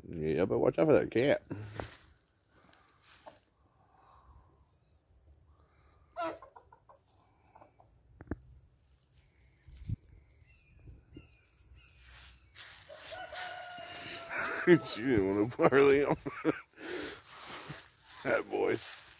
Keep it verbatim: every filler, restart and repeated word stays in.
Yeah, but watch out for that cat. She didn't want to parlay him. That boys.